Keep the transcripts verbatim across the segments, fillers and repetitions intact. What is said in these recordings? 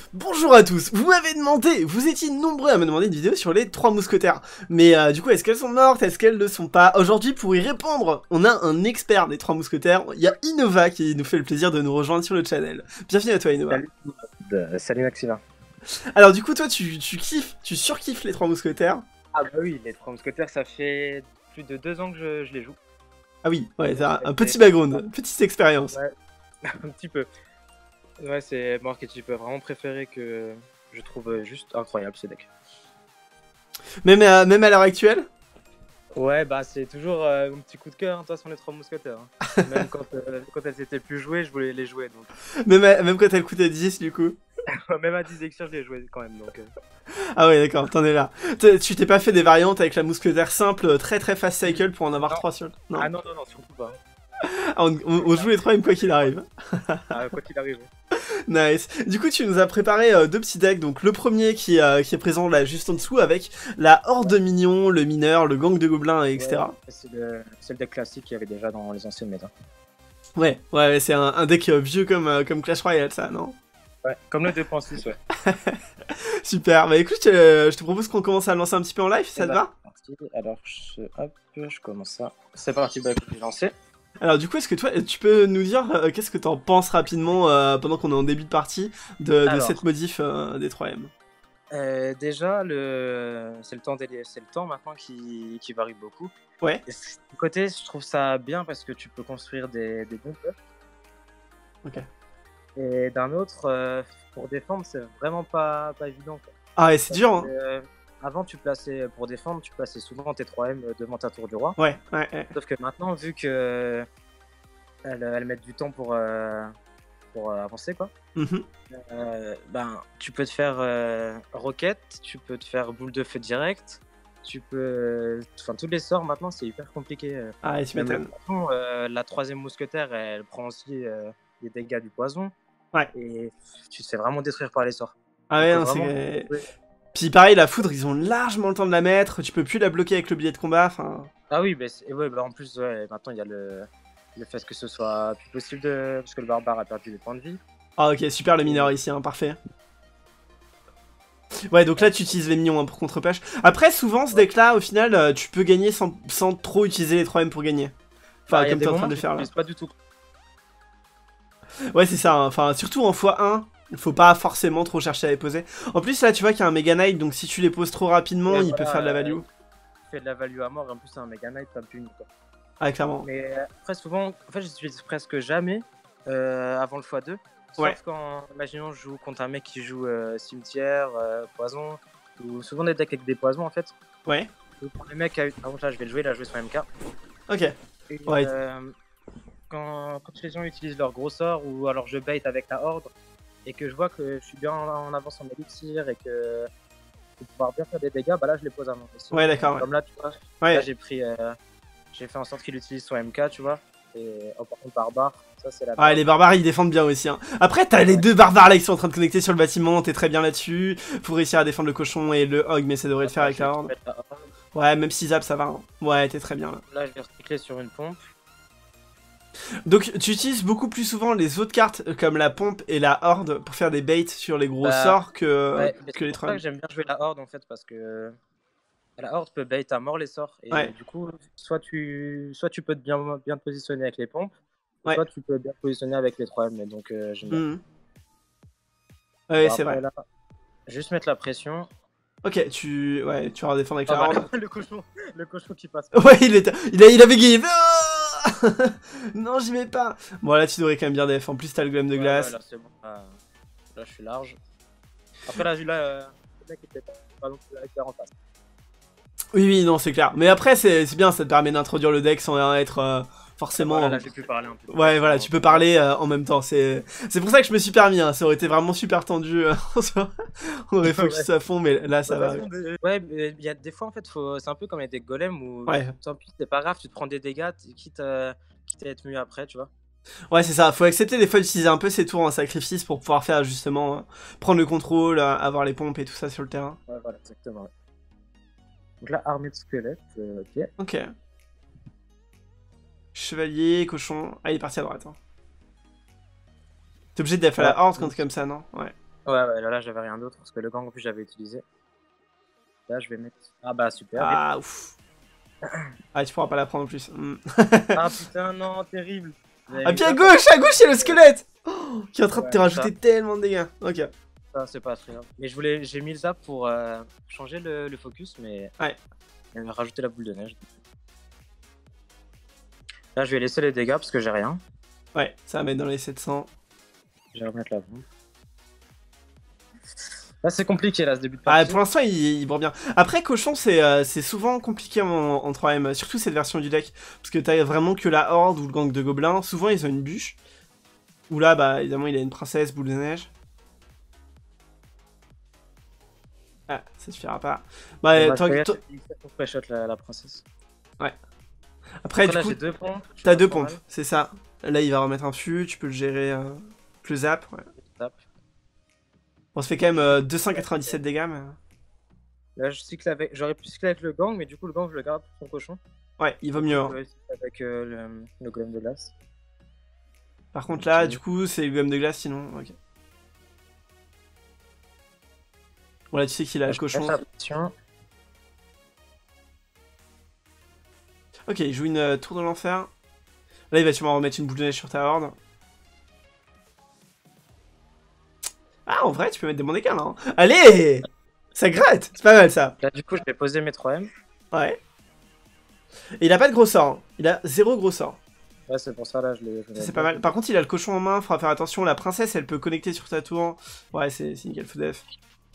Bonjour à tous, vous m'avez demandé, vous étiez nombreux à me demander une vidéo sur les trois mousquetaires. Mais euh, du coup, est-ce qu'elles sont mortes, est-ce qu'elles ne sont pas? Aujourd'hui, pour y répondre, on a un expert des trois mousquetaires, il y a Innova qui nous fait le plaisir de nous rejoindre sur le channel. Bienvenue à toi Innova. Salut, euh, salut Maxima. Alors du coup, toi, tu, tu kiffes, tu surkiffes les trois mousquetaires? Ah bah oui, les trois mousquetaires, ça fait plus de deux ans que je, je les joue. Ah oui, ouais, t'as un, un petit background, petite expérience. Ouais, un petit peu. Ouais, c'est mon archétype vraiment préféré que je trouve juste incroyable ce deck. Même à, même à l'heure actuelle? Ouais, bah c'est toujours euh, mon petit coup de cœur, hein, toi, sur les trois mousquetaires. Hein. Même quand, euh, quand elles étaient plus jouées, je voulais les jouer. Donc. Même, à, même quand elle coûtait dix du coup? Même à dix Elixir, je les jouais quand même. Donc, euh... Ah ouais, d'accord, t'en es là. Tu t'es pas fait des variantes avec la mousquetaire simple, très très fast cycle pour en avoir non. trois sur... Non. Ah non, non, non, surtout pas. Ah, on, on, on joue les trois même quoi qu'il arrive. Ah, quoi qu'il arrive. Nice. Du coup, tu nous as préparé euh, deux petits decks. Donc le premier qui, euh, qui est présent là juste en dessous avec la horde de minions, le mineur, le gang de gobelins, et cetera. Ouais, c'est le, le deck classique qu'il y avait déjà dans les anciennes méta. Ouais, ouais, ouais c'est un, un deck euh, vieux comme, euh, comme Clash Royale, ça, non? Ouais, comme le deux point six, ouais. Super. Bah écoute, euh, je te propose qu'on commence à le lancer un petit peu en live, ça te va? Alors, je, hop, je commence ça. C'est parti, bah écoute, je vais lancer. Alors du coup, est-ce que toi, tu peux nous dire euh, qu'est-ce que t'en penses rapidement euh, pendant qu'on est en début de partie de, de Alors, cette modif euh, des trois M? euh, déjà, le... c'est le temps des... c'est le temps maintenant qui, qui varie beaucoup. Ouais. Et du côté, je trouve ça bien parce que tu peux construire des, des bons peuples. Ok. Et d'un autre, euh, pour défendre, c'est vraiment pas, pas évident, quoi. Ah ouais, c'est dur, hein. Que, euh, avant, tu plaçais, pour défendre, tu plaçais souvent tes trois M devant ta tour du roi. Ouais, ouais, ouais. Sauf que maintenant, vu que elles, elles mettent du temps pour, euh, pour euh, avancer, quoi. Mm-hmm. euh, ben, tu peux te faire euh, roquette, tu peux te faire boule de feu direct, tu peux... Enfin, tous les sorts, maintenant, c'est hyper compliqué. Ah, et tu m'étonnes. Euh, la troisième mousquetaire, elle prend aussi euh, des dégâts du poison. Ouais. Et tu te fais vraiment détruire par les sorts. Ah ouais, non, vraiment... c'est... Puis pareil, la foudre, ils ont largement le temps de la mettre, tu peux plus la bloquer avec le billet de combat, enfin... Ah oui, bah, ouais, bah en plus, ouais, maintenant, il y a le... le fait que ce soit plus possible de... Parce que le barbare a perdu des points de vie. Ah ok, super le mineur ici, hein, parfait. Ouais, donc là, tu utilises les minions hein, pour contre-pêche. Après, souvent, ce deck-là, au final, euh, tu peux gagner sans, sans trop utiliser les trois M pour gagner. Enfin, bah, comme t'es en train de le faire là. Pas du tout. Ouais, c'est ça, hein. Enfin, surtout en fois un, il faut pas forcément trop chercher à les poser. En plus, là, tu vois qu'il y a un Mega Knight, donc si tu les poses trop rapidement, et il voilà, peut faire de la value. Euh, il fait de la value à mort, et en plus, c'est un Mega Knight, t'as plus une quoi. Ah, clairement. Mais après, souvent, en fait, j'utilise presque jamais euh, avant le fois deux. Sauf ouais. Quand, imaginons, je joue contre un mec qui joue euh, cimetière, euh, poison, ou souvent des decks avec des poisons en fait. Ouais. Donc, quand le mec a eu. Par contre, là, je vais le jouer, là, je vais sur M K. Ok. Et, ouais. euh, quand, quand les gens utilisent leur gros sort, ou alors je bait avec la horde, et que je vois que je suis bien en avance en élixir, et que je vais pouvoir bien faire des dégâts, bah là, je les pose avant. Ouais, d'accord. Comme ouais. là, tu vois, ouais. là, j'ai pris. Euh, j'ai fait en sorte qu'il utilise son M K, tu vois. Et oh, par contre, barbare, ça c'est la. Ah, les barbares ils défendent bien aussi. Hein. Après, t'as ouais. les deux barbares là qui sont en train de connecter sur le bâtiment, t'es très bien là-dessus. Faut réussir à défendre le cochon et le hog, mais ça devrait ah, le faire avec la horde. la horde. Ouais, même si zap ça va. Hein. Ouais, t'es très bien là. Là, je vais recycler sur une pompe. Donc, tu utilises beaucoup plus souvent les autres cartes comme la pompe et la horde pour faire des baits sur les gros bah, sorts que, ouais, que les trois. C'est pour ça que j'aime bien jouer la horde en fait parce que. La horde peut bait à mort les sorts et ouais. du coup soit tu soit tu peux te bien bien te positionner avec les pompes, ouais. soit tu peux bien te positionner avec les trois M. Donc euh, j'aime bien. Mmh. Ouais, bon, c'est vrai. Là, juste mettre la pression. Ok, tu ouais, tu vas défendre avec ah, la horde. le cochon, le cochon qui passe. Ouais, il était, il a, il avait gagné. Non, j'y vais pas. Bon là, tu devrais quand même bien def. En plus, t'as le golem de glace. Ouais, ouais, là c'est bon. Là, là, je suis large. Après là, là, euh, le mec était pas non plus avec la face. Oui, oui, non, c'est clair. Mais après, c'est bien, ça te permet d'introduire le deck sans être euh, forcément... Voilà, là, j'ai pu parler un peu. Ouais, voilà, tu peux parler euh, en même temps. C'est pour ça que je me suis permis, hein. Ça aurait été vraiment super tendu. Euh, on aurait focus ouais. à fond, mais là, ça va. Des... Ouais, mais il y a des fois, en fait, faut... c'est un peu comme avec des golems où, ouais. tant pis, c'est pas grave, tu te prends des dégâts, quitte à... quitte à être mieux après, tu vois. Ouais, c'est ça. Faut accepter des fois d'utiliser un peu ses tours en sacrifice pour pouvoir faire justement, euh, prendre le contrôle, euh, avoir les pompes et tout ça sur le terrain. Ouais, voilà, exactement. Ouais. Donc là, armée de squelettes, euh, ok. Ok. Chevalier, cochon... Ah, il est parti à droite. Hein. T'es obligé de def à la horde quand t'es comme ça, non? Ouais. Ouais, ouais, là, là j'avais rien d'autre parce que le gang en plus j'avais utilisé. Là, je vais mettre. Ah bah super. Ah ouf. Ah, tu pourras pas la prendre en plus. Mm. Ah putain, non, terrible. Ah, puis à gauche, à gauche, il y a le squelette oh, qui est en train ouais, de te rajouter ça. tellement de dégâts. Ok. Ça, c'est pas très grave. Mais je voulais, j'ai mis le zap pour euh, changer le, le focus, mais. Ouais. Il m'a rajouté la boule de neige. Là, je vais laisser les dégâts parce que j'ai rien. Ouais, ça va mettre dans les sept cents. Je vais remettre la bombe. Là, c'est compliqué, là, ce début de Ah, partie. pour l'instant, il, il brûle bien. Après, cochon, c'est euh, souvent compliqué en, en trois M, surtout cette version du deck. Parce que t'as vraiment que la horde ou le gang de gobelins. Souvent, ils ont une bûche. Ou là, bah, évidemment, il a une princesse, boule de neige. Ah, ça suffira pas. Bah, Bah, tant que. pour pré-shot la, la princesse. Ouais. Après, Après du là, coup, deux pompes. t'as deux pompes, c'est ça. Là, il va remettre un fût, tu peux le gérer euh, avec le zap. Ouais. Zap. Bon, ça fait quand même euh, deux cent quatre-vingt-dix-sept dégâts, mais... Là, je cycle avec. J'aurais pu cycler avec le gang, mais du coup, le gang, je le garde pour son cochon. Ouais, il vaut mieux. Hein. Je vais avec euh, le, le golem de glace. Par contre, là, okay. Du coup, c'est le golem de glace, sinon. Ok. Bon, là, tu sais qu'il a là, le cochon. Ok, il joue une euh, tour de l'enfer. Là, il va sûrement remettre une boule de neige sur ta horde. Ah, en vrai, tu peux mettre des bons dégâts, là. Hein. Allez, ça gratte. C'est pas mal, ça. Là, du coup, je vais poser mes trois M. Ouais. Et il a pas de gros sort. Hein. Il a zéro gros sort. Ouais, c'est pour ça, là, je l'ai... C'est pas mal. Par contre, il a le cochon en main. Faudra faire attention. La princesse, elle peut connecter sur ta tour. Ouais, c'est nickel, fou def.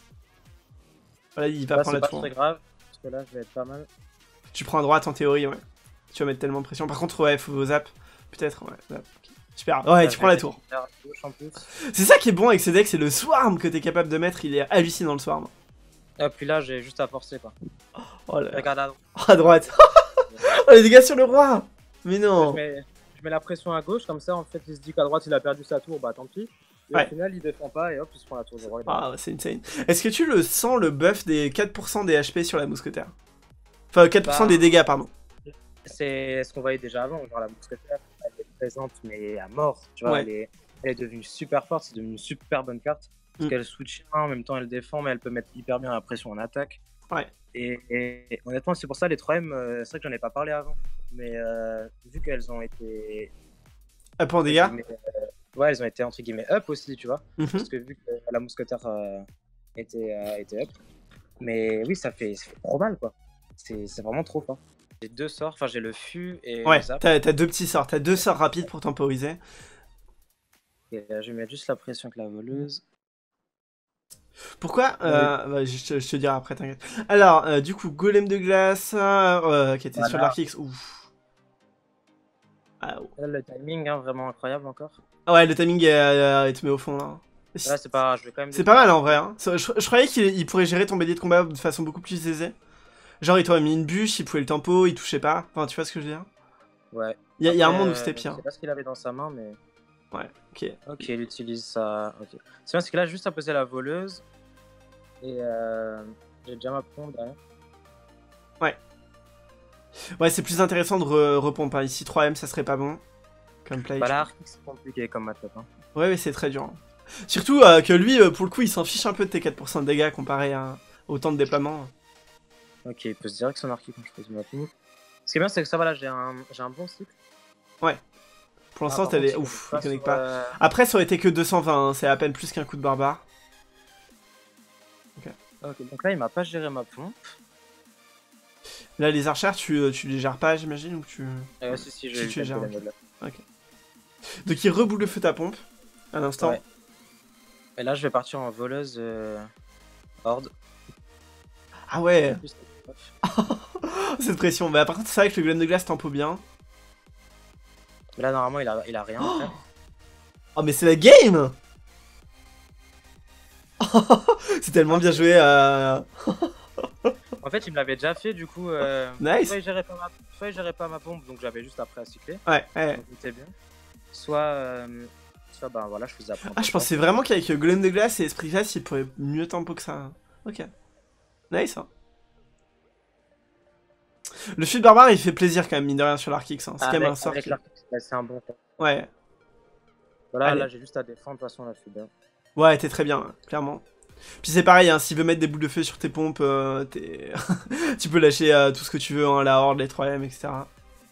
Voilà, il va là, prendre la tour. C'est pas très grave, parce que là, je vais être pas mal. Tu prends à droite, en théorie, ouais. Tu vas mettre tellement de pression. Par contre, ouais, faut zap. Peut-être, ouais. Zap. Okay. Super. Ouais, là, tu prends la tour. C'est ça qui est bon avec ce deck, c'est le swarm que t'es capable de mettre. Il est hallucinant, le swarm. Et puis là, j'ai juste à forcer, quoi. Oh là. Regarde à droite. Oh, à droite. Oh, les dégâts sur le roi. Mais non. Je mets, je mets la pression à gauche, comme ça, en fait, il se dit qu'à droite, il a perdu sa tour, bah tant pis. Et ouais. Au final, il défend pas et hop, il se prend la tour du roi. Ah, c'est insane. Est-ce que tu le sens, le buff des quatre pour cent des H P sur la mousquetaire? Enfin, quatre pour cent bah, des dégâts, pardon. C'est ce qu'on voyait déjà avant. Genre, la mousquetaire, elle est présente, mais à mort. Tu vois, ouais. elle, est, elle est devenue super forte, c'est devenu une super bonne carte. Parce mm. qu'elle switch en même temps, elle défend, mais elle peut mettre hyper bien la pression en attaque. Ouais. Et, et, et honnêtement, c'est pour ça les trois M, euh, c'est vrai que j'en ai pas parlé avant. Mais euh, vu qu'elles ont été. Up en dégâts euh, ouais, elles ont été entre guillemets up aussi, tu vois. Mm-hmm. Parce que vu que la mousquetaire euh, était, euh, était up. Mais oui, ça fait, ça fait trop mal, quoi. C'est vraiment trop fort. J'ai deux sorts, enfin j'ai le fût et ouais, le zap. t'as deux petits sorts, t'as deux sorts rapides pour temporiser. Et là, je vais mettre juste la pression avec la voleuse. Pourquoi euh, bah, je, te, je te dirai après, t'inquiète. Alors, euh, du coup, golem de glace, euh, qui était voilà. Sur l'Arkix, ouf. Ah, oh. Là, le timing, hein, vraiment incroyable encore. Ah ouais, le timing, euh, il te met au fond, là. Là, c'est pas je vais quand même... C'est pas mal, en vrai. Hein. Je, je, je croyais qu'il pourrait gérer ton bélier de combat de façon beaucoup plus aisée. Genre, il t'aurait mis une bûche, il pouvait le tempo, il touchait pas. Enfin, tu vois ce que je veux dire? Ouais. Il y, a, y a un monde où c'était pire. Je sais pas ce qu'il avait dans sa main, mais... Ouais, ok. Ok, il utilise ça. Ok. C'est bien, c'est que là, juste à poser la voleuse. Et euh... j'ai déjà ma pompe derrière. Ouais. Ouais, c'est plus intéressant de re repomper. Hein. Ici, trois M, ça serait pas bon. Comme play. Bah là, c'est compliqué comme match-up. Hein. Ouais, mais c'est très dur. Hein. Surtout euh, que lui, euh, pour le coup, il s'en fiche un peu de tes quatre pour cent de dégâts comparé à, au temps de déploiement. Ok, il peut se dire que son archi quand je pose ma pompe. Ce qui est bien, c'est que ça va là, j'ai un, un bon cycle. Ouais. Pour l'instant, ah, t'as des... Ouf, il connecte pas. Euh... Après, ça aurait été que deux cent vingt, hein. C'est à peine plus qu'un coup de barbare. Ok. Ok, donc là, il m'a pas géré ma pompe. Là, les archères, tu, tu les gères pas, j'imagine, ou tu... Euh, si, si, je si, tu les gères. Okay. Ok. Donc, il reboule le feu ta pompe, à l'instant. Ouais. Et là, je vais partir en voleuse euh... horde. Ah ouais. Cette pression. Bah, par contre, c'est vrai que le golem de glace tempo bien. Mais là, normalement, il a, il a rien. Oh, oh mais c'est la game. C'est tellement bien joué. Euh... En fait, il me l'avait déjà fait, du coup. Euh... Nice. Soit il gérait pas ma, soit il gérait pas ma pompe, donc j'avais juste après à cycler. Ouais, ouais. C'était bien. Soit, euh... soit, bah voilà, je faisais après. Ah, je pensais vraiment qu'avec le golem de glace et esprit glace, il pourrait mieux tempo que ça. Ok. Nice. Hein. Le fût de barbare, il fait plaisir quand même, mine de rien, sur l'Arkix. Hein. C'est ah, quand même un sort. Avec qui... C'est un bon. Ouais. Voilà, Allez. Là, j'ai juste à défendre, de toute façon, là, je suis bien. Ouais, t'es très bien, hein, clairement. Puis c'est pareil, hein, s'il veut mettre des boules de feu sur tes pompes, euh, tu peux lâcher euh, tout ce que tu veux, hein, la horde, les trois M, et cetera.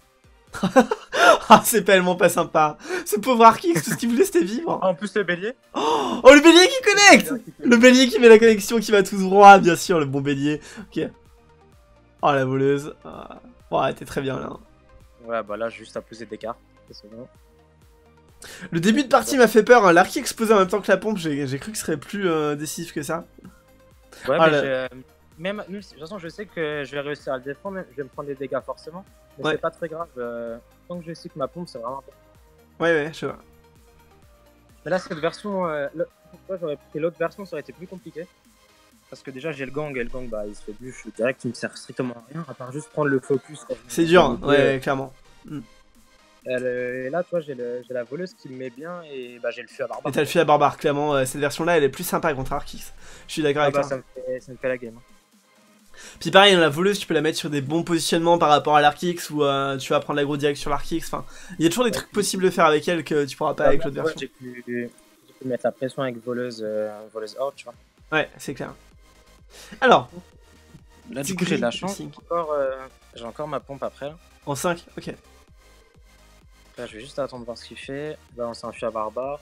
Ah, c'est tellement pas sympa. Ce pauvre Arkix, tout ce qu'il voulait c'était vivre. En plus le bélier. Oh, oh, le bélier qui connecte. Le bélier qui met la connexion, qui va tout droit, bien sûr, le bon bélier. Ok. Oh, la voleuse. Ah. Ouais, t'es très bien là. Ouais, bah là, juste à poser des cartes. Bon. Le début de partie m'a fait peur, hein. L'Arki explosait en même temps que la pompe, j'ai cru que ce serait plus euh, décisif que ça. Ouais, ah, mais la... je... même, même, de toute façon, je sais que je vais réussir à le défendre, je vais me prendre des dégâts forcément. Mais ouais. C'est pas très grave, euh... tant que je sais que ma pompe, c'est vraiment important. Ouais, ouais, je vois. Mais là, cette version, euh, j'aurais pris l'autre version, ça aurait été plus compliqué. Parce que déjà, j'ai le gang, et le gang, bah, il se fait bûche direct, il me sert strictement à rien, à part juste prendre le focus. C'est dur, hein. Ouais, ouais, clairement. Mm. Et là, tu vois, j'ai la voleuse qui me met bien et bah, j'ai le fût à barbare. Et t'as le fût à barbare, clairement, euh, cette version-là, elle est plus sympa contre Arkix. Je suis d'accord ah avec bah, toi. Ça me, fait, ça me fait la game. Puis pareil, la voleuse, tu peux la mettre sur des bons positionnements par rapport à l'Arkix ou euh, tu vas prendre l'aggro direct sur l'Arkix. Enfin, il y a toujours des ouais. trucs possibles de faire avec elle que tu pourras pas bah, avec l'autre version. J'ai pu, pu mettre la pression avec voleuse, euh, voleuse hors, tu vois. Ouais, c'est clair. Alors, là, du coup, j'ai de la chance. Encore, euh, j'ai encore ma pompe après. Là. En cinq, ok. Là, je vais juste attendre de voir ce qu'il fait. Là, on s'enfuit à barbare.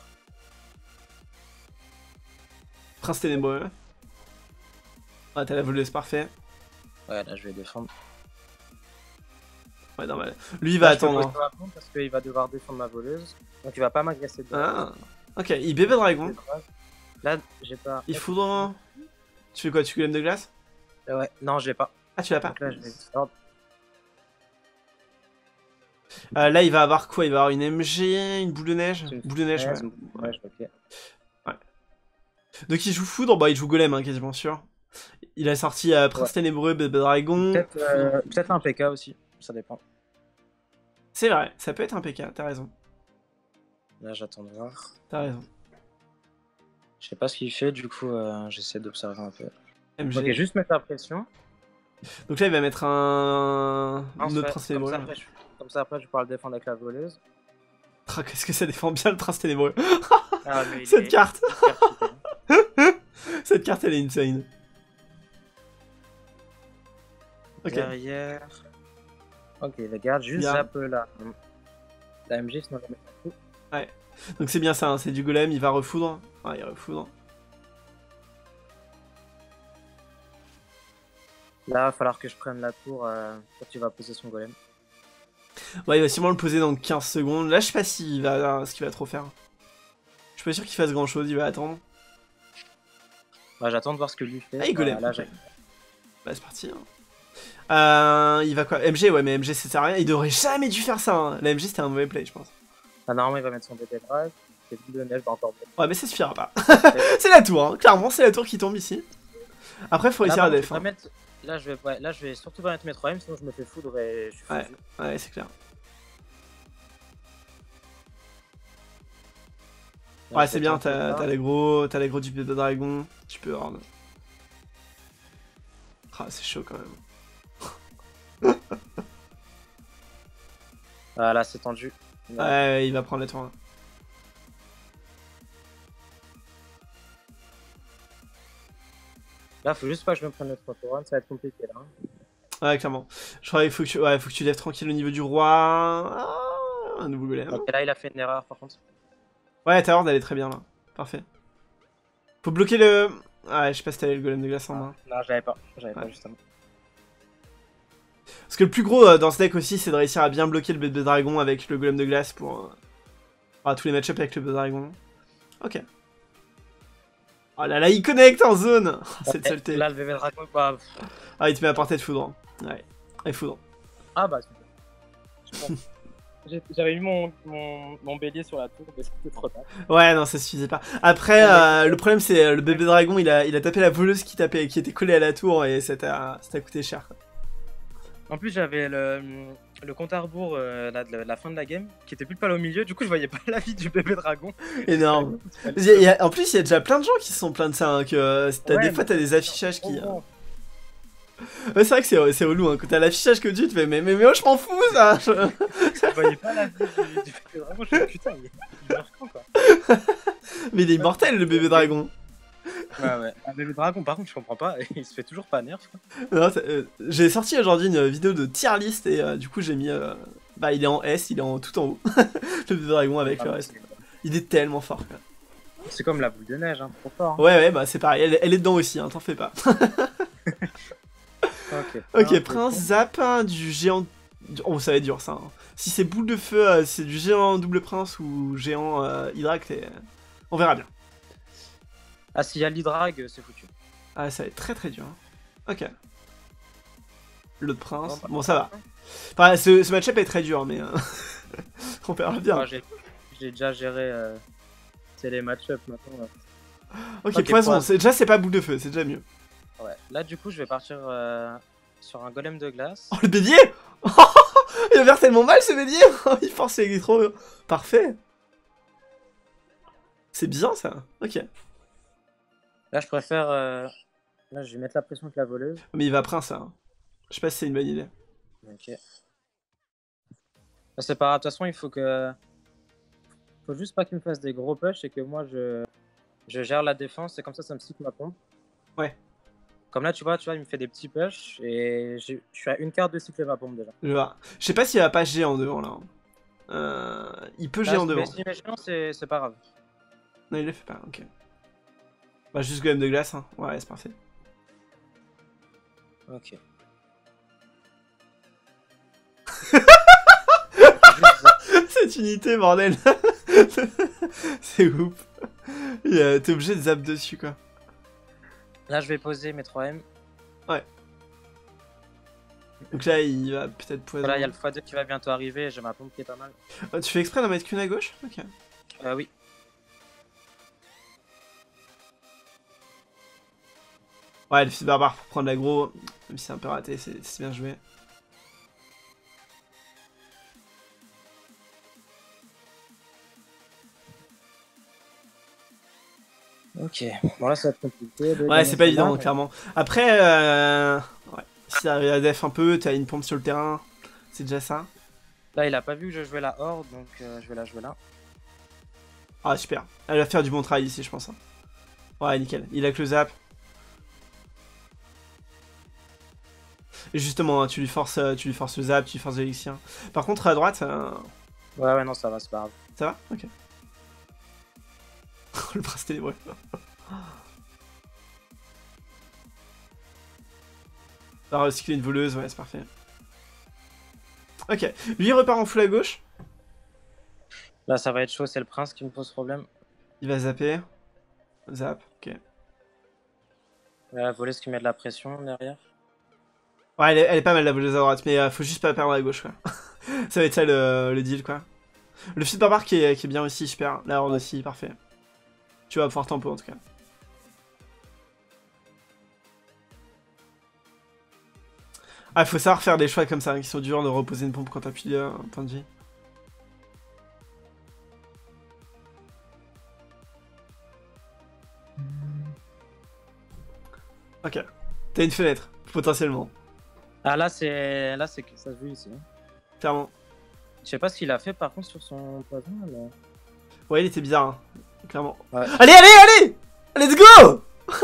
Prince ténébreux. Ah, t'as la voleuse, parfait. Ouais, là, je vais défendre. Ouais, normal. Lui, il va là, attendre. Parce qu'il va devoir défendre ma voleuse. Donc, il va pas m'agresser. Ah, ok. Il bébé dragon. Là, j'ai pas. Il foudre. Tu fais quoi? Tu golem de glace? euh, Ouais, non, j'ai pas. Ah, tu l'as pas? Donc là, je vais... Euh, là, il va avoir quoi? Il va avoir une M G, une boule de neige? Une boule de neige, ouais. ouais. ouais okay. ouais. Donc il joue foudre, bah il joue golem, hein, quasiment sûr. Il a sorti euh, Prince ouais. Ténébreux, Bébé Dragon. Peut-être euh, peut un P K aussi, ça dépend. C'est vrai, ça peut être un P K, t'as raison. Là, j'attends de voir. T'as raison. Je sais pas ce qu'il fait, du coup, euh, j'essaie d'observer un peu. M G. Ok, juste mettre la pression. Donc là, il va mettre un, un autre Prince Ténébreux. Comme, comme ça, après, je pourrai le défendre avec la voleuse. Oh, qu'est-ce que ça défend bien le Prince Ténébreux. Ah, Cette est... carte. Cette carte, elle est insane. Ok. Derrière. Ok, les garde juste un peu là. La M G, sinon, je vais mettre un coup. Ouais. Donc c'est bien ça, hein, c'est du golem, il va refoudre. Ah, il refoudre. Là, il va falloir que je prenne la tour euh, quand tu vas poser son golem. Ouais, il va sûrement le poser dans quinze secondes. Là, je sais pas s'il va, ce qu'il va trop faire. Je suis pas sûr qu'il fasse grand chose, il va attendre. Bah, j'attends de voir ce que lui fait. Ah, il golem. Là, bah, c'est parti. Hein. Euh, il va quoi? M G, ouais, mais M G, ça sert à rien. Il devrait jamais dû faire ça. Hein. La M G, c'était un mauvais play, je pense. Ah, normalement, il va mettre son bébé drive. Et boule de neige va encore bien. Ouais, mais ça suffira pas. C'est la tour, hein. Clairement, c'est la tour qui tombe ici. Après, faut réussir à def. Hein. Mettre... Là, je vais... Ouais, là, je vais surtout pas mettre mes trois M, sinon je me fais foudre et je suis ouais. ouais, c'est clair. Là, ouais, c'est bien, t'as les gros, t'as les gros du bébé dragon, tu peux horde. Ah, c'est chaud quand même. Ah, là, c'est tendu. Ouais, ouais, il va prendre la tour. Là, faut juste pas que je me prenne le trois tours, ça va être compliqué là. Ouais, clairement. Je crois qu'il faut que tu, ouais, faut que tu lèves tranquille au niveau du roi. Ah, un nouveau golem. Et là, il a fait une erreur par contre. Ouais, ta horde elle est très bien là. Parfait. Faut bloquer le. Ah, je sais pas si t'avais le golem de glace en main. Non, j'avais pas. J'avais ouais. pas justement. Parce que le plus gros euh, dans ce deck aussi, c'est de réussir à bien bloquer le bébé dragon avec le golem de glace pour, euh, pour tous les match-up avec le bébé dragon. Ok. Oh là là, il connecte en zone. Cette ouais, saleté. Là, le bébé dragon, bah... Ah, il te met à portée de foudre. Ouais, il foudre. Ah bah, super. J'avais eu mon, mon, mon bélier sur la tour, mais c'était trop tard. Ouais, non, ça suffisait pas. Après, euh, le problème, c'est le bébé dragon, il a, il a tapé la voleuse qui, tapait, qui était collée à la tour et ça t'a coûté cher. Quoi. En plus, j'avais le, le compte à rebours euh, là, de la, la fin de la game qui était plus le pal au milieu, du coup, je voyais pas la vie du bébé dragon. Énorme. Il y a, il y a, en plus, il y a déjà plein de gens qui se sont plaints de ça. Hein, que euh, as, ouais, des fois, t'as des affichages qui. Bon. Ouais, c'est vrai que c'est relou, hein. Quand t'as l'affichage que tu te fais, mais, mais, mais oh, je m'en fous, ça. Je... je voyais pas la vie du, du bébé dragon, je me suis dit, putain, il est marquant, quoi. Mais il est mortel le bébé dragon. Ouais, ouais. Un bébé dragon, par contre, je comprends pas. Il se fait toujours pas nerf. Euh, j'ai sorti aujourd'hui une vidéo de tier list et euh, du coup j'ai mis. Euh, bah, il est en S, il est en tout en haut. Le bébé dragon avec ah, le reste. Il est tellement fort. C'est comme la boule de neige, hein, trop fort. Hein. Ouais, ouais, bah c'est pareil. Elle, elle est dedans aussi, hein, t'en fais pas. Ok, ok, ah, Prince Zap, hein, du géant. Oh, ça va être dur ça. Hein. Si c'est boule de feu, euh, c'est du géant double prince ou géant euh, Hydrac, et... on verra bien. Ah, s'il y a l'Hydrag, c'est foutu. Ah, ça va être très très dur. Hein. Ok. L'autre prince. Bon, bon, ça va. Enfin, ce, ce match-up est très dur, mais. Euh... on verra bien. Ah, j'ai déjà géré. Euh... C'est les match-up maintenant. Ouais. Ok, okay poison. poison. Déjà, c'est pas boule de feu, c'est déjà mieux. Ouais, là, du coup, je vais partir euh, sur un golem de glace. Oh, le bélier. Il va faire tellement mal ce bélier. Il force l'électro. Parfait. C'est bien ça. Ok. Là, je préfère. Euh... Là, je vais mettre la pression avec la voleuse. Mais il va prince là. Je sais pas si c'est une bonne idée. Ok. C'est pas grave. De toute façon, il faut que. Faut juste pas qu'il me fasse des gros push et que moi je. Je gère la défense et comme ça, ça me cycle ma pompe. Ouais. Comme là, tu vois, tu vois, il me fait des petits push et je suis à une carte de cycler ma pompe déjà. Je vois. Je sais pas s'il va pas géant devant là. Euh... Il peut géant devant. Mais si géant, c'est pas grave. Non, il le fait pas, ok. Bah, juste golem de glace, hein. Ouais, c'est parfait. Ok. Cette unité, bordel. C'est ouf. T'es obligé de zap dessus, quoi. Là, je vais poser mes trois M. Ouais. Donc là, il va peut-être poison. Voilà, il y a le fois deux qui va bientôt arriver, j'ai ma pompe qui est pas mal. Oh, tu fais exprès d'en mettre qu'une à gauche? Ok. Euh, oui. Ouais, le fils barbare pour prendre l'aggro, même si c'est un peu raté, c'est bien joué. Ok, bon là ça va être compliqué. Ouais, c'est pas évident, mais... clairement. Après, euh... ouais. si t'arrives à def un peu, t'as une pompe sur le terrain, c'est déjà ça. Là, il a pas vu que je jouais la horde, donc euh, je vais la jouer là. Ah, super. Elle va faire du bon travail ici, je pense. Hein. Ouais, nickel. Il a que le zap. Et justement, hein, tu lui forces, tu lui forces le zap, tu lui forces l'élixir. Par contre, à droite. Euh... Ouais, ouais, non, ça va, c'est pas grave. Ça va? Ok. Le prince ténébreux. Va recycler une voleuse, ouais, c'est parfait. Ok. Lui, il repart en full à gauche. Là, ça va être chaud, c'est le prince qui me pose problème. Il va zapper. Zap, ok. La voleuse qui met de la pression derrière. Ouais, elle est, elle est pas mal la voleuse à droite, mais euh, faut juste pas perdre à gauche, quoi. Ça va être ça le, le deal, quoi. Le fil barbare qui est, qui est bien aussi, super. La horde aussi, parfait. Tu vas pouvoir tempo, en tout cas. Ah, faut savoir faire des choix comme ça, hein, qui sont durs de reposer une pompe quand t'appuies euh, un point de vie. Ok. T'as une fenêtre, potentiellement. Ah là c'est là c'est que ça se joue ici. Hein. Clairement. Je sais pas ce qu'il a fait par contre sur son poison. Mais... Ouais, il était bizarre, hein. Clairement. Ouais. Allez, allez, allez! Let's go!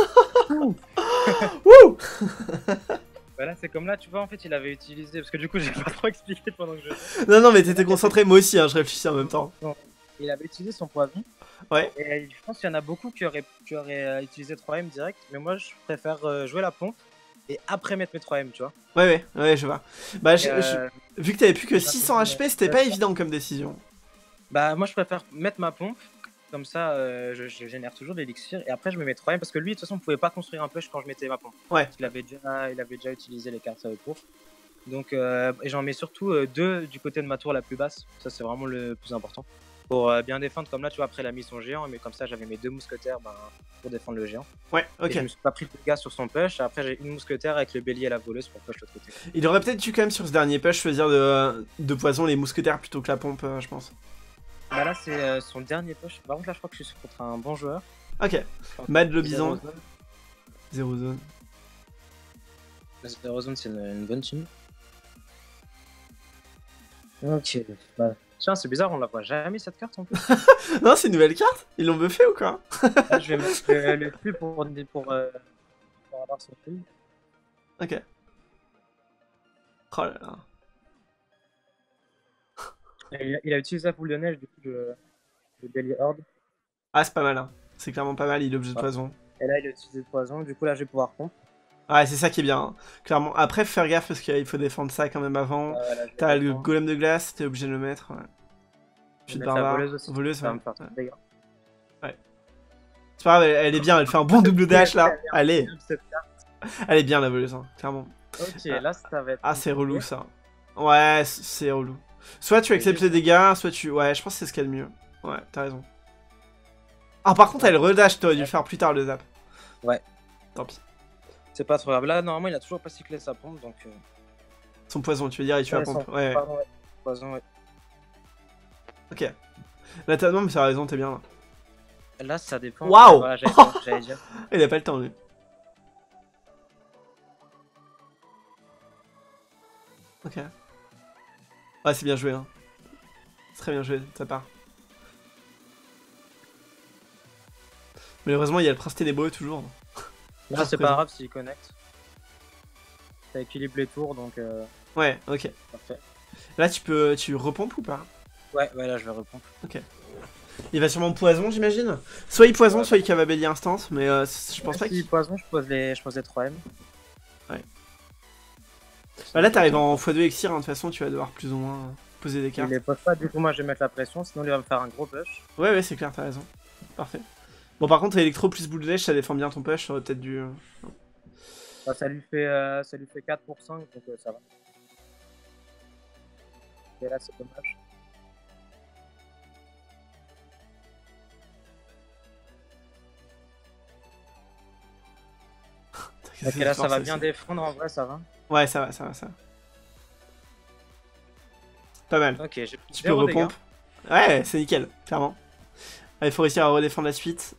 Wouh! Bah là c'est comme là, tu vois, en fait il avait utilisé, parce que du coup j'ai pas trop expliqué pendant que je... Non, non, mais t'étais concentré, moi aussi, hein, je réfléchissais en même temps. Non. Il avait utilisé son poison. Ouais. Et je pense qu'il y en a beaucoup qui auraient, qui auraient euh, utilisé trois M direct, mais moi je préfère euh, jouer la pompe et après mettre mes trois M, tu vois. Ouais, ouais, ouais, je vois. Bah, je, euh, je, vu que t'avais plus que six cents H P, c'était pas évident comme décision. Bah, moi je préfère mettre ma pompe, comme ça euh, je, je génère toujours de l'élixir et après je me mets trois M parce que lui de toute façon on pouvait pas construire un push quand je mettais ma pompe. Ouais. Il avait déjà, il avait déjà utilisé les cartes pour. Donc euh, j'en mets surtout euh, deux du côté de ma tour la plus basse, ça c'est vraiment le plus important. Pour euh, bien défendre, comme là tu vois après il a mis son géant, mais comme ça j'avais mes deux mousquetaires ben, pour défendre le géant. Ouais, ok. Et je me suis pas pris de dégâts sur son push, après j'ai une mousquetaire avec le bélier et la voleuse pour push l'autre côté. Il aurait peut-être dû quand même sur ce dernier push choisir de, de poison les mousquetaires plutôt que la pompe, euh, je pense. Bah là c'est euh, son dernier push, par contre là je crois que je suis contre un bon joueur. Ok, enfin, Mad le bison. Zéro zone. Zéro zone c'est une, une bonne team. Ok, bah, Tiens, c'est bizarre, on la voit jamais cette carte en plus. Non, c'est une nouvelle carte? Ils l'ont buffé ou quoi? Là, je vais mettre le, le flux pour, pour, euh, pour avoir son flux. Ok. Oh là là. Il a, il a utilisé la boule de neige, du coup, de, de Belly Horde. Ah, c'est pas mal, hein. C'est clairement pas mal, il est objet de poison. Et là, il a utilisé le poison, du coup, là, je vais pouvoir pompe. Ouais, c'est ça qui est bien, hein. Clairement. Après, faut faire gaffe parce qu'il faut défendre ça quand même avant. Euh, T'as le golem de glace, t'es obligé de le mettre. Ouais. Je suis de barbare. Voleuse, aussi. Voleuse ouais. Ouais. Ouais. C'est pas grave, elle, elle est bien, elle fait un bon double dash là. Allez. Elle est bien la voleuse, hein, clairement. Ok, là, ça va être. Ah, c'est relou ça. Ouais, c'est relou. Soit tu acceptes les dégâts, soit tu. Ouais, je pense que c'est ce qu'il y a de mieux. Ouais, t'as raison. Ah, par contre, elle redash, t'aurais dû le faire plus tard le zap. Ouais. Tant pis. C'est pas trop grave. Là, normalement, il a toujours pas cyclé sa pompe, donc... Euh... Son poison, tu veux dire, il tue ouais, la pompe. Son... Ouais, Pardon, ouais. Poison, ouais. Ok. Là, t'as... Non, mais t'as raison, t'es bien, là. Là, ça dépend. Waouh voilà, j'allais dire. Il a pas le temps, lui. Ok. Ouais, c'est bien joué, hein. Très bien joué, de ta part. Malheureusement, il y a le prince ténébreux, toujours. Là, c'est pas grave s'il connecte. Ça équilibre les tours, donc... Euh... Ouais, ok. Parfait. Là, tu peux... Tu repompes ou pas? Ouais, ouais, là, je vais repompe. Ok. Il va sûrement poison, j'imagine. Soit il poison, ouais. Soit il cavabelli instant, mais euh, je pense ouais, pas si qu'il... poison, je pose les, je pose les trois M. Ouais. Bah là, t'arrives en fois deux exir, hein, de toute façon, tu vas devoir plus ou moins poser des cartes. Il les pose pas, du coup, moi, je vais mettre la pression, sinon il va me faire un gros push. Ouais, ouais, c'est clair, t'as raison. Parfait. Bon, par contre, électro plus boule de neige, ça défend bien ton push, ça aurait peut-être dû... Bah, ça lui fait euh, ça lui fait quatre pour cinq, donc euh, ça va. Et là, c'est dommage. Ok, là, ça va bien défendre, en vrai, ça va. Ouais, ça va, ça va, ça va. Pas mal. Ok, j'ai tu peux repompe. Ouais, c'est nickel, clairement. Il faut réussir à redéfendre la suite.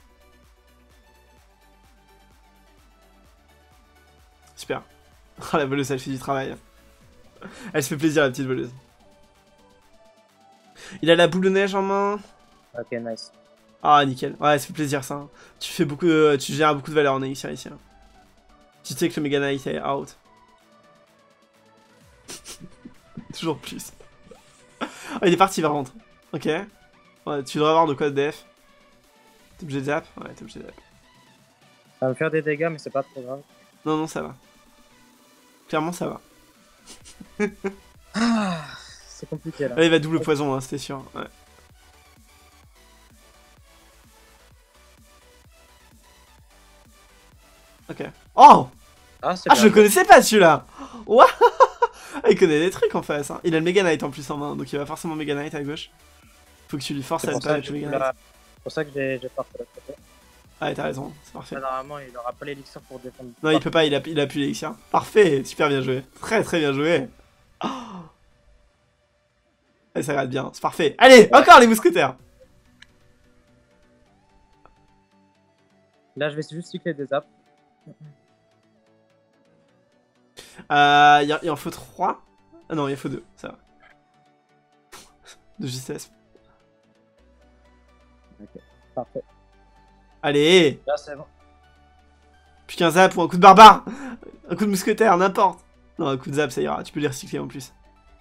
Super. Oh, la voleuse, elle fait du travail. Elle se fait plaisir, la petite voleuse. Il a la boule de neige en main. Ok, nice. Ah, nickel. Ouais, ça fait plaisir, ça. Tu fais beaucoup de... Tu gères beaucoup de valeur en élixir ici. Tu sais que le Mega Knight est out. Toujours plus. Oh, il est parti, il va rentrer. Ok. Ouais, tu devrais avoir de quoi de def. T'es obligé de zap? Ouais, t'es obligé de zap. Ça va me faire des dégâts, mais c'est pas trop grave. Non, non, ça va. Clairement, ça va. Ah, c'est compliqué, là. Là, il va double poison, hein, c'était sûr. Ouais. Ok. Oh! Ah, ah je le connaissais pas, celui-là! Waouh! Il connaît des trucs en face. Hein. Il a le Mega Knight en plus en main, donc il va forcément Mega Knight à gauche. Faut que tu lui forces à ne pas avec le Mega Knight. C'est pour ça que j'ai forcé la côté. Ah, t'as raison, c'est parfait. Normalement, il aura pas l'élixir pour défendre. Non, il peut pas, il a, il a plus l'élixir. Parfait, super bien joué. Très très bien joué. Oh. Et ça regarde bien, c'est parfait. Allez, ouais. Encore les mousquetaires. Là, je vais juste cycler des apps. Euh, il, il en faut trois. Ah non, il en faut deux, ça va. De justesse. Ok, parfait. Allez. Là, c'est bon. Plus qu'un zap ou un coup de barbare. Un coup de mousquetaire, n'importe. Non, un coup de zap, ça ira. Tu peux les recycler en plus.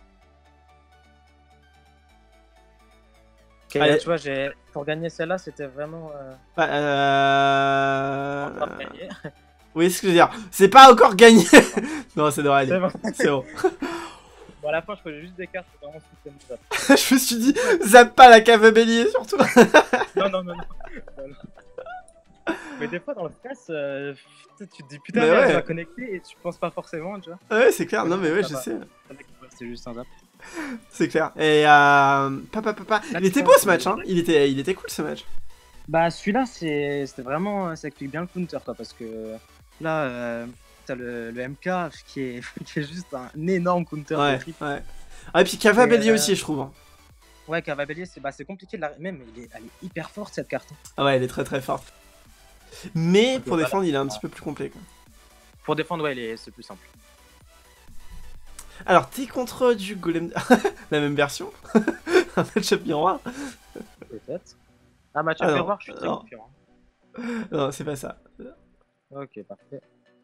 Ok, là, tu vois, pour gagner celle-là, c'était vraiment... Euh... Bah, euh... Oui, c'est ce que je veux dire. C'est pas encore gagné. Non, ça devrait aller. C'est bon. C'est bon. Bon, à la fin, je faisais juste des cartes, c'est vraiment système zap. Je me suis dit, zap pas la cave à bélier, surtout. Non, non, non, non. non, non. Mais des fois, dans le stress, euh, tu te dis putain, ouais. Je vais connecter et tu penses pas forcément, tu vois. Ouais, c'est clair. Non, mais ouais, je va. sais. C'est juste un zap. C'est clair. Et euh... Papa, papa. Il était beau ce match, hein. Il était, il était cool ce match. Bah, celui-là, c'était vraiment. Ça explique bien le counter, quoi, parce que là, euh, t'as le, le M K qui est, qui est juste un énorme counter ouais, de trip. Ouais. Ah, et puis Cava Bélier euh... aussi, je trouve. Hein. Ouais, Cava Bélier, c'est bah, compliqué de la. Même, il est, elle est hyper forte cette carte. Ah, ouais, elle est très très forte. Mais okay, pour défendre, voilà. Il est un petit peu plus complet, quoi. Pour défendre, ouais, c'est plus simple. Alors, t'es contre du golem... La même version. Un match-up miroir. Peut-être. Ah, match-up Ah non, miroir, je suis très non. confiant. Non, c'est pas ça. Ok, parfait.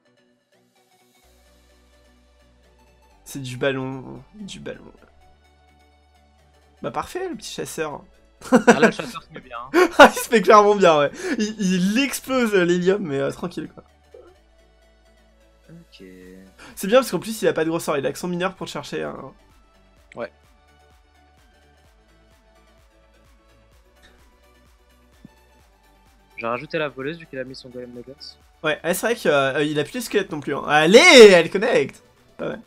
C'est du ballon. Du ballon. Bah parfait, le petit chasseur. Ah là, le chasseur se met bien. Hein. Ah, il se met clairement bien, ouais. Il, il explose l'hélium, mais euh, tranquille, quoi. Ok. C'est bien, parce qu'en plus, il a pas de gros sort. Il a accent mineur pour te chercher. Hein. Ouais. J'ai rajouté la voleuse vu qu'il a mis son golem de glace. Ouais, ah, c'est vrai qu'il euh, a plus les squelettes non plus. Hein. Allez, elle connecte. Pas mal.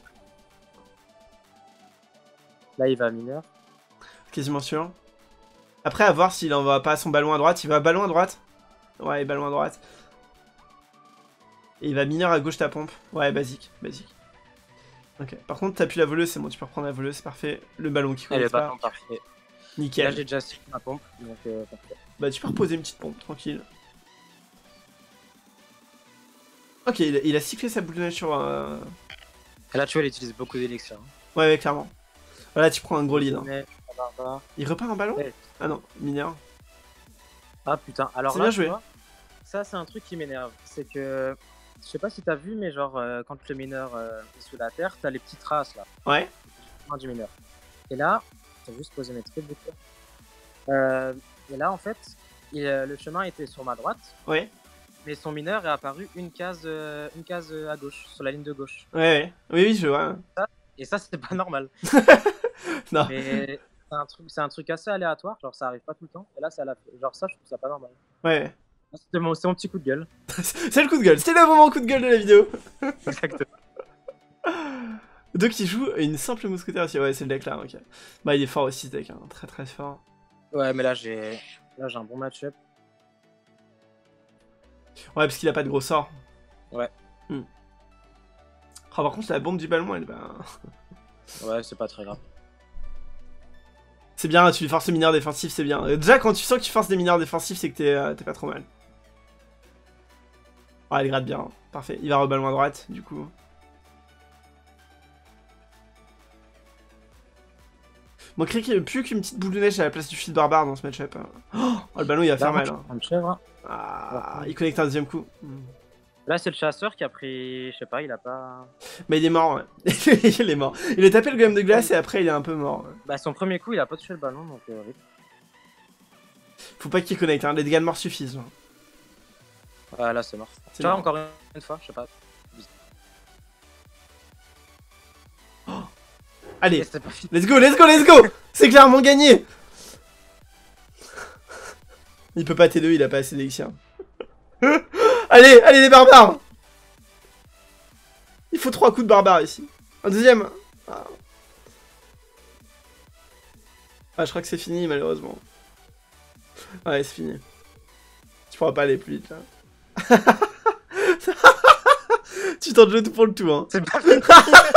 Là, il va à mineur. Quasiment sûr. Après, à voir s'il envoie pas son ballon à droite. Il va ballon à droite. Ouais, ballon à droite. Et il va mineur à gauche ta pompe. Ouais, basique, basique. Ok. Par contre, t'as plus la voleuse, c'est bon, tu peux reprendre la voleuse, c'est parfait. Le ballon qui Elle est connecte pas. pas parfait. Nickel. Là, j'ai déjà signé ma pompe, donc euh, parfait. Bah, tu peux reposer une petite pompe, tranquille. Ok, il a, il a cyclé sa boule de neige sur... Euh... Et là, tu vois, il utilise beaucoup d'élixir. Hein. Ouais, ouais, clairement. Voilà, tu prends un gros lead. Hein. Mais, il repart un ballon? Ouais. Ah non, mineur. Ah putain, alors c'est là, bien tu joué. vois, ça, c'est un truc qui m'énerve. C'est que... Je sais pas si t'as vu, mais genre, euh, quand le mineur euh, est sous la terre, t'as les petites traces, là. Ouais. Du mineur. Et là, j'ai juste posé mes trucs de euh, Et là, en fait, il, euh, le chemin était sur ma droite. Ouais. Mais son mineur est apparu une case, euh, une case euh, à gauche, sur la ligne de gauche. Ouais, ouais. Oui, oui, je vois. Ça, et ça, c'est pas normal. Non. Mais c'est un, truc, un truc assez aléatoire, genre ça arrive pas tout le temps. Et là, ça, genre ça, je trouve ça pas normal. Ouais. C'est mon, mon petit coup de gueule. C'est le coup de gueule, c'était le moment coup de gueule de la vidéo. Exactement. Donc il joue une simple mousquetaire aussi, ouais c'est le deck là, ok. Bah il est fort aussi ce deck, hein. Très très fort. Ouais mais là j'ai là j'ai un bon match-up. Ouais parce qu'il a pas de gros sort. Ouais. Hmm. Oh, par contre la bombe du ballon elle va... Ouais c'est pas très grave. C'est bien, tu forces le mineur défensif, c'est bien. Déjà quand tu sens que tu forces des mineurs défensifs c'est que t'es euh, pas trop mal. Ah, il gratte bien, hein. Parfait. Il va au ballon à droite, du coup. Manquerait qu'il y ait plus qu'une petite boule de neige à la place du fil barbare dans ce match-up. Oh, le ballon il va faire mal. Hein. Un chèvre. Ah, il connecte un deuxième coup. Là c'est le chasseur qui a pris, je sais pas, il a pas... Mais il est mort, ouais. Il est mort. Il a tapé le golem de glace et après il est un peu mort. Ouais. Bah son premier coup il a pas touché le ballon donc... Euh, oui. Faut pas qu'il connecte, hein. Les dégâts de mort suffisent. Hein. Ah là c'est mort. Tu vois encore une fois, je sais pas. Oh. Allez, let's go, let's go, let's go. C'est clairement gagné. Il peut pas T deux, il a pas assez d'élixir. Allez, allez les barbares. Il faut trois coups de barbare ici. Un deuxième. Ah, ah je crois que c'est fini malheureusement. Ouais, c'est fini. Tu pourras pas aller plus vite là. Tu tentes le tout pour le tout, hein. C'est pas fini.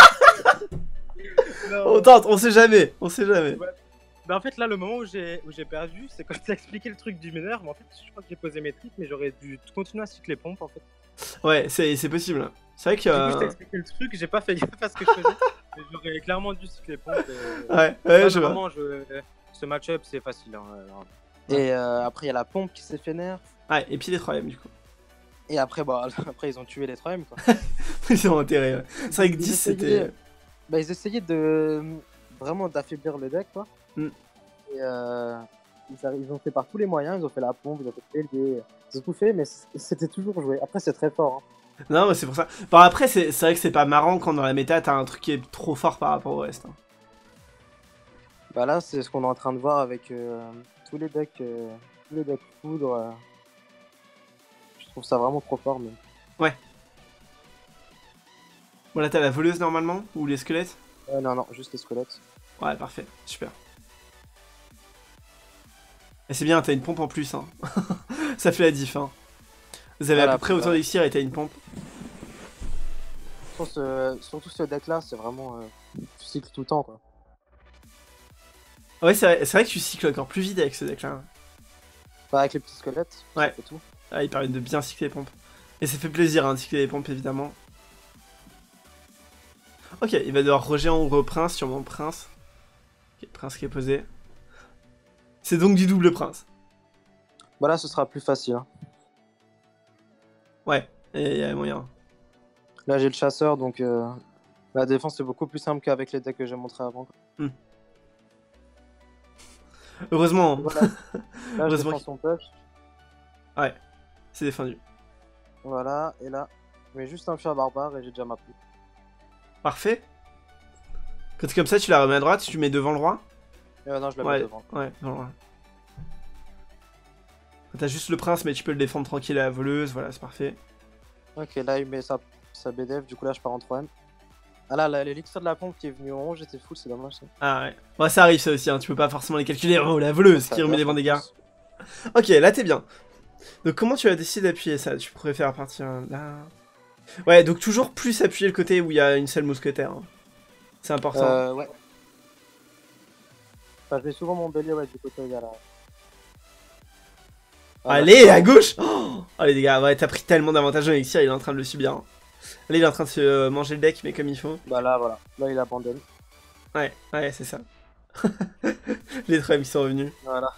On tente, on sait jamais, on sait jamais. Ouais. Bah en fait là le moment où j'ai où j'ai perdu c'est quand tu as expliqué le truc du mineur, mais en fait je crois que j'ai posé mes tricks mais j'aurais dû continuer à cycler pompes en fait. Ouais c'est possible. C'est vrai que... Du coup je t'ai expliqué le truc, j'ai pas fait gaffe à ce que je faisais, mais j'aurais clairement dû cycler pompes. Et... Ouais, ouais là, je vois. vraiment, je... Ce match-up c'est facile. Hein, alors... Et euh, après il y a la pompe qui s'est fait nerf. Ouais, et puis les trois M du coup. Et après bah après ils ont tué les trois M quoi. Ils ont intérêt. Ouais. C'est vrai que dix c'était... Bah ils essayaient de... vraiment d'affaiblir le deck quoi. Mm. Et euh, ils, ils ont fait par tous les moyens, ils ont fait la pompe, ils ont fait le dé, ils ont tout fait, mais c'était toujours joué. Après c'est très fort. Hein. Non mais c'est pour ça. Bon après c'est vrai que c'est pas marrant quand dans la méta t'as un truc qui est trop fort par rapport au reste. Hein. Bah là c'est ce qu'on est en train de voir avec euh, tous les decks, euh, tous les decks foudre. Euh, je trouve ça vraiment trop fort mais... Ouais. Bon là t'as la voleuse normalement, ou les squelettes? euh, Non non, juste les squelettes. Ouais parfait, super. Et c'est bien, t'as une pompe en plus, hein. Ça fait la diff, hein. Vous avez voilà, à peu près autant d'élixir et t'as une pompe. Sur ce, surtout ce deck là, c'est vraiment... Euh, tu cycles tout le temps, quoi. Ouais, c'est vrai, vrai que tu cycles encore plus vite avec ce deck là. Bah, avec les petits squelettes, ouais. C'est tout. Ah, il permet de bien cycler les pompes. Et ça fait plaisir, hein, de cycler les pompes, évidemment. Ok, il va devoir Roger en gros prince, sûrement prince. Ok, prince qui est posé. C'est donc du double prince. Voilà, ce sera plus facile. Hein. Ouais, il y a moyen. Là, j'ai le chasseur, donc euh, la défense est beaucoup plus simple qu'avec les decks que j'ai montré avant. Hmm. Heureusement. Voilà. Là, Heureusement je défends son push. Ouais, c'est défendu. Voilà, et là, je mets juste un fier barbare et j'ai déjà ma pluie. Parfait. Quand c'est comme ça, tu la remets à droite, tu mets devant le roi. Euh, non, je la ouais, mets devant. Ouais, devant le roi. T'as juste le prince, mais tu peux le défendre tranquille à la voleuse, voilà, c'est parfait. Ok, là, il met sa, sa B D F, du coup, là, je pars en trois M. Ah là, l'élixir de la pompe qui est venu en haut, j'étais full, c'est dommage ça. Ah ouais. Bon, ça arrive ça aussi, hein. Tu peux pas forcément les calculer. Oh, la voleuse ça qui remet les bons dégâts. Ok, là t'es bien. Donc comment tu as décidé d'appuyer ça? Tu préfères partir là? Ouais, donc toujours plus appuyer le côté où il y a une seule mousquetaire. Hein. C'est important. Euh, ouais. Enfin, je mets souvent mon bélier, ouais, du côté où il y a la... Ah, allez, ouais. À gauche. Oh, oh les dégâts, ouais, t'as pris tellement d'avantages en élixir, il est en train de le subir. Hein. Là, il est en train de se euh, manger le deck, mais comme il faut. Bah là, voilà. Là, il abandonne. Ouais, ouais, c'est ça. Les trois M qui sont revenus. Voilà.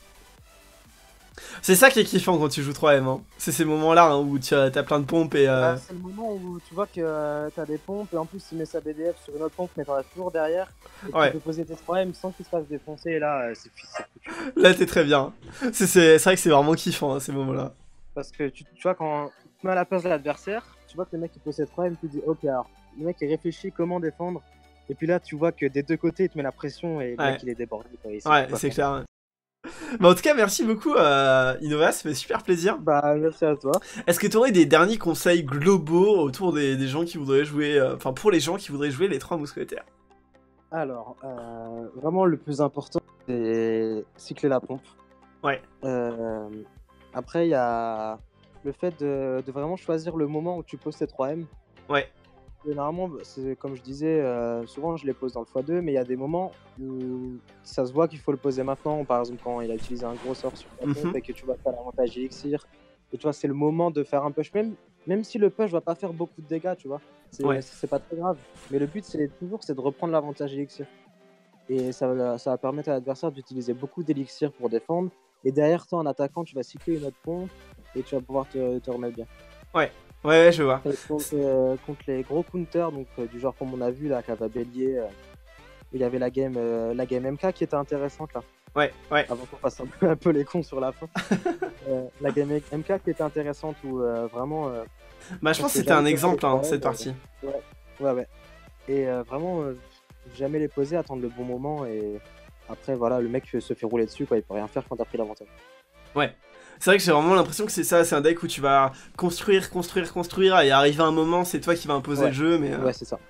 C'est ça qui est kiffant quand tu joues trois M. Hein. C'est ces moments-là hein, où tu as, as plein de pompes et... Euh... Ah, c'est le moment où tu vois que euh, t'as des pompes et en plus il met sa B D F sur une autre pompe mais t'en as toujours derrière. Et ouais. tu peux poser tes trois M sans qu'il se fasse défoncer et là euh, c'est foutu. Là t'es très bien. C'est vrai que c'est vraiment kiffant hein, ces moments-là. Parce que tu, tu vois quand tu te mets à la place de l'adversaire, tu vois que le mec il pose ses trois M, tu te dis ok alors le mec il réfléchit comment défendre. Et puis là tu vois que des deux côtés il te met la pression et le ouais. mec il est débordé. Quoi, ouais c'est clair. Ouais. Bah en tout cas merci beaucoup euh, Innova, ça fait super plaisir. Bah merci à toi. Est-ce que tu aurais des derniers conseils globaux autour des, des gens qui voudraient jouer, enfin euh, pour les gens qui voudraient jouer les trois mousquetaires? Alors euh, vraiment le plus important c'est cycler la pompe. Ouais. Euh, après il y a le fait de, de vraiment choisir le moment où tu poses tes trois M. Ouais. Généralement, c'est comme je disais, euh, souvent je les pose dans le fois deux, mais il y a des moments où ça se voit qu'il faut le poser maintenant. Par exemple, quand il a utilisé un gros sort sur la pompe mm-hmm. et que tu vas faire l'avantage élixir. Et tu vois, c'est le moment de faire un push, même, même si le push va pas faire beaucoup de dégâts, tu vois. C'est ouais. pas très grave. Mais le but, c'est toujours c'est de reprendre l'avantage élixir. Et ça va, ça va permettre à l'adversaire d'utiliser beaucoup d'élixir pour défendre. Et derrière toi, en attaquant, tu vas cycler une autre pompe et tu vas pouvoir te, te remettre bien. Ouais. Ouais, ouais, je vois. Contre, euh, contre les gros counters, donc euh, du genre comme on a vu là, Cava Bélier, euh, il y avait la game, euh, la game M K qui était intéressante là. Ouais, ouais. Avant qu'on fasse un peu, un peu les cons sur la fin. euh, la game M K qui était intéressante où euh, vraiment. Euh, bah, je pense que c'était un exemple hein, cette partie. Euh, ouais, ouais, ouais. Et euh, vraiment, euh, jamais les poser, attendre le bon moment et après voilà, le mec se fait rouler dessus quoi, il peut rien faire quand t'as pris l'avantage. Ouais. C'est vrai que j'ai vraiment l'impression que c'est ça, c'est un deck où tu vas construire, construire, construire, et arriver à un moment, c'est toi qui vas imposer ouais. le jeu, mais... Euh... Ouais, c'est ça.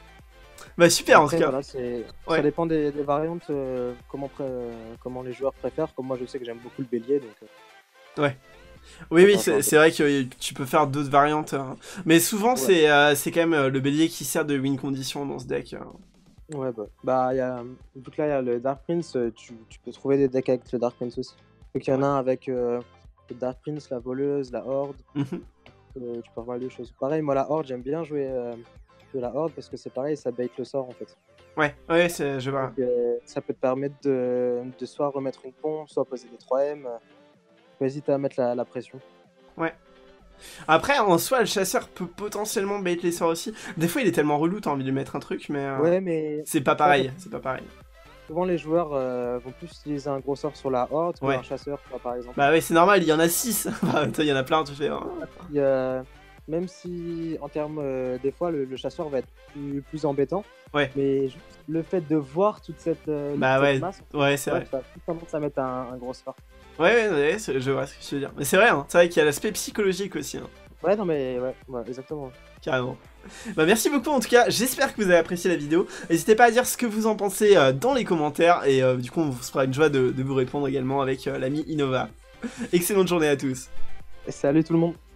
Bah super après, en tout cas. Voilà, ouais. Ça dépend des, des variantes, euh, comment, euh, comment les joueurs préfèrent, comme moi je sais que j'aime beaucoup le bélier, donc... Euh... Ouais. Oui, oui, c'est vrai que tu peux faire d'autres variantes, hein. Mais souvent ouais. c'est euh, quand même le bélier qui sert de win condition dans ce deck. Hein. Ouais, bah, bah y a, vu que là il y a le Dark Prince, tu, tu peux trouver des decks avec le Dark Prince aussi. Donc il y en a un avec... Euh, le Dark Prince, la voleuse, la horde, mmh. euh, tu peux avoir des choses. Pareil, moi la horde, j'aime bien jouer, euh, jouer la horde parce que c'est pareil, ça bait le sort en fait. Ouais, ouais, je vois. Donc, euh, ça peut te permettre de, de soit remettre une pompe, soit poser des trois M. Faut hésiter à mettre la, la pression. Ouais. Après, en soi, le chasseur peut potentiellement bait les sorts aussi. Des fois, il est tellement relou, t'as envie de lui mettre un truc, mais, euh, ouais, mais... c'est pas pareil, c'est pas pareil. Souvent les joueurs euh, vont plus utiliser un gros sort sur la horde ouais. que un chasseur, quoi, par exemple. Bah ouais, c'est normal, il y en a six. Il y en a plein, tu fais. Hein. Il, euh, même si, en termes, euh, des fois, le, le chasseur va être plus, plus embêtant. Ouais. Mais juste le fait de voir toute cette, euh, bah toute ouais. cette masse, ouais, c'est vrai. Tu vas plus tendance à mettre un, un gros sort. Ouais, ouais, ouais, je vois ce que tu veux dire. Mais c'est vrai, hein, c'est vrai qu'il y a l'aspect psychologique aussi. Hein. Ouais, non, mais ouais, ouais exactement. Carrément. Bah merci beaucoup en tout cas, j'espère que vous avez apprécié la vidéo. N'hésitez pas à dire ce que vous en pensez euh, dans les commentaires et euh, du coup on se fera une joie de, de vous répondre également avec euh, l'ami Innova. Excellente journée à tous. Et salut tout le monde.